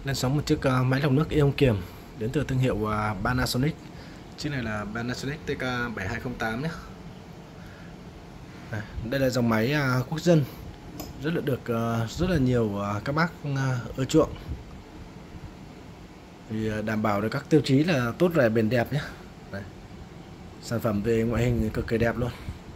Lên sóng một chiếc máy lọc nước ion kiềm đến từ thương hiệu Panasonic. Chiếc này là Panasonic TK7208 nhé. Đây là dòng máy quốc dân rất là được rất là nhiều các bác ưa chuộng, thì đảm bảo được các tiêu chí là tốt, rẻ, bền, đẹp nhé. Đây. Sản phẩm về ngoại hình cực kỳ đẹp luôn.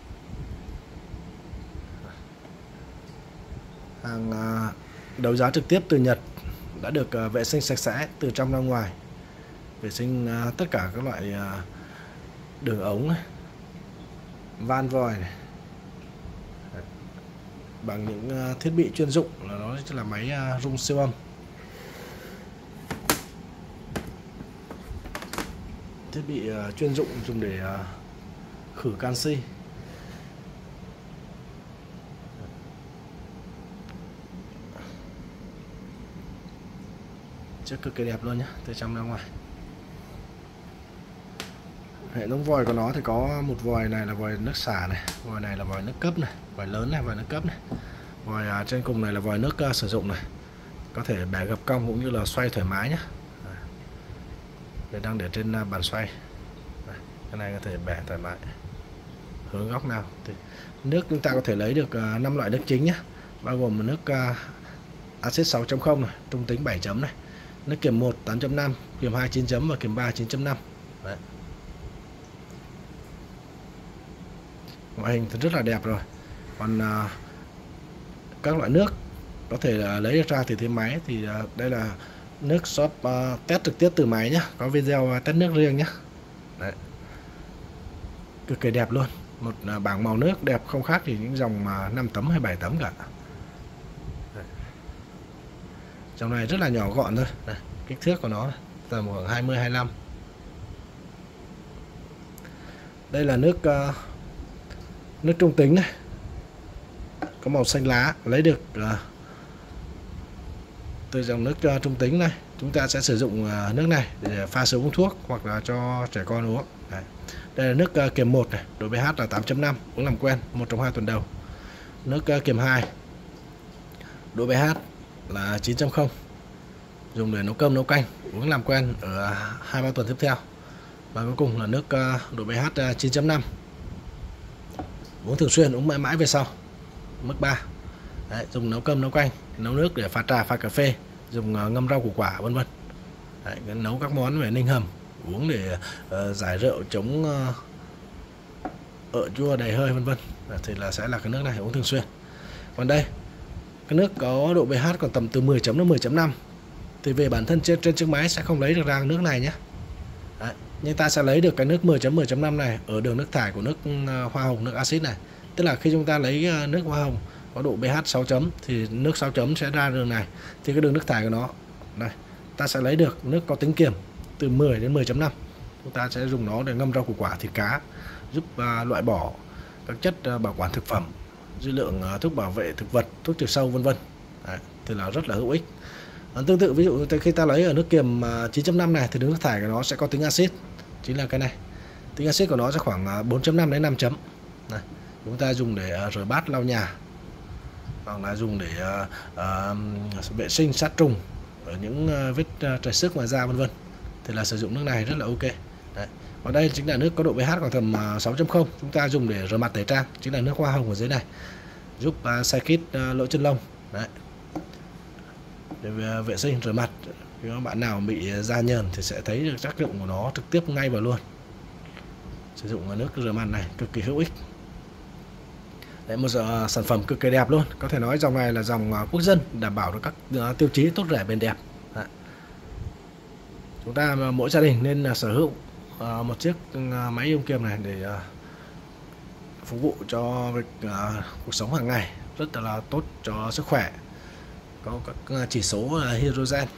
Hàng đấu giá trực tiếp từ Nhật, đã được vệ sinh sạch sẽ từ trong ra ngoài, vệ sinh tất cả các loại đường ống này, van vòi này, bằng những thiết bị chuyên dụng, là nó là máy rung siêu âm, thiết bị chuyên dụng dùng để khử canxi. Chiếc cực kỳ đẹp luôn nhé, từ trong ra ngoài. Hệ thống vòi của nó thì có một vòi này là vòi nước xả này, vòi này là vòi nước cấp này, vòi lớn này, vòi nước cấp này, vòi trên cùng này là vòi nước sử dụng này, có thể bẻ gập cong cũng như là xoay thoải mái nhé. Đây, đang để trên bàn xoay. Cái này có thể bẻ thoải mái hướng góc nào. Thì nước chúng ta có thể lấy được 5 loại nước chính nhé, bao gồm nước axit 6.0 này, trung tính 7 chấm này, nước kiềm 1 8.5, kiềm 2 9 chấm và kiềm 3 9.5. Đấy. Ngoại hình thì rất là đẹp rồi. Còn các loại nước có thể lấy được ra từ thế máy thì đây là nước shop test trực tiếp từ máy nhé, có video test nước riêng nhé. Đấy. Cực kỳ đẹp luôn, một bảng màu nước đẹp không khác thì những dòng 5 tấm hay 7 tấm cả. Đấy. Trong này rất là nhỏ gọn thôi. Đây, kích thước của nó tầm khoảng 20-25. Đây là nước nước trung tính này, có màu xanh lá, lấy được từ dòng nước trung tính này. Chúng ta sẽ sử dụng nước này để pha sữa uống thuốc hoặc là cho trẻ con uống. Đấy. Đây là nước kiềm 1 này, độ pH là 8.5, uống làm quen 1 trong 2 tuần đầu. Nước kiềm 2, độ pH là 9.0, dùng để nấu cơm nấu canh, uống làm quen ở 2-3 tuần tiếp theo. Và cuối cùng là nước độ pH 9.5, uống thường xuyên, uống mãi mãi về sau. Mức 3. Đấy, dùng nấu cơm nấu canh, nấu nước để pha trà, pha cà phê, dùng ngâm rau củ quả vân vân. Nấu các món về ninh hầm, uống để giải rượu, chống ợ chua đầy hơi vân vân, thì là sẽ là cái nước này uống thường xuyên. Còn đây, cái nước có độ pH còn tầm từ 10 chấm đến 10.5 thì về bản thân trên chiếc máy sẽ không lấy được ra nước này nhé. Đấy. Nhưng ta sẽ lấy được cái nước 10 chấm 10.5 này ở đường nước thải của nước hoa hồng, nước axit này. Tức là khi chúng ta lấy nước hoa hồng có độ pH 6 chấm thì nước 6 chấm sẽ ra đường này, thì cái đường nước thải của nó đây, ta sẽ lấy được nước có tính kiềm từ 10 đến 10.5. Chúng ta sẽ dùng nó để ngâm rau củ quả, thịt cá, giúp loại bỏ các chất bảo quản thực phẩm, dư lượng thuốc bảo vệ thực vật, thuốc trừ sâu vân vân. Thì là rất là hữu ích. Tương tự ví dụ khi ta lấy ở nước kiềm 9.5 này thì nước thải của nó sẽ có tính axit, chính là cái này. Tính axit của nó sẽ khoảng 4.5 đến 5 chấm. Này, chúng ta dùng để rửa bát, lau nhà, hoặc là dùng để vệ sinh sát trùng ở những vết trầy xước ngoài da vân vân, thì là sử dụng nước này rất là ok. Đấy. Và đây chính là nước có độ pH khoảng tầm 6.0, chúng ta dùng để rửa mặt tẩy trang, chính là nước hoa hồng ở dưới này, giúp sai kít lỗ chân lông. Đấy. Để vệ sinh rửa mặt, nếu bạn nào bị da nhờn thì sẽ thấy được tác dụng của nó trực tiếp ngay vào luôn. Sử dụng nước rửa mặt này cực kỳ hữu ích. Đấy, một sản phẩm cực kỳ đẹp luôn. Có thể nói dòng này là dòng quốc dân, đảm bảo được các tiêu chí tốt, rẻ, bền, đẹp. Đấy. Chúng ta mỗi gia đình nên sở hữu một chiếc máy ion kiềm này để phục vụ cho việc cuộc sống hàng ngày, rất là tốt cho sức khỏe. Có các chỉ số hydrogen,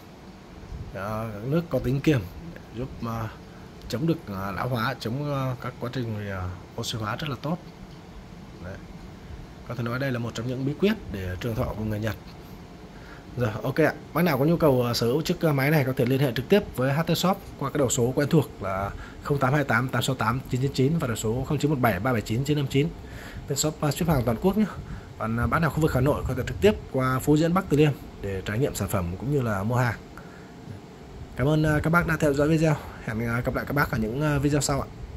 nước có tính kiềm, giúp chống được lão hóa, chống các quá trình oxy hóa rất là tốt. Đấy. Có thể nói đây là một trong những bí quyết để trường thọ của người Nhật. Rồi, ok ạ. Bác nào có nhu cầu sở hữu chiếc máy này có thể liên hệ trực tiếp với HT Shop qua cái đầu số quen thuộc là 0828 868 999 và đầu số 0917 379 959. Bên shop ship hàng toàn quốc nhé. Còn bác nào khu vực Hà Nội có thể trực tiếp qua Phú Diễn, Bắc Từ Liêm để trải nghiệm sản phẩm cũng như là mua hàng. Cảm ơn các bác đã theo dõi video. Hẹn gặp lại các bác ở những video sau ạ.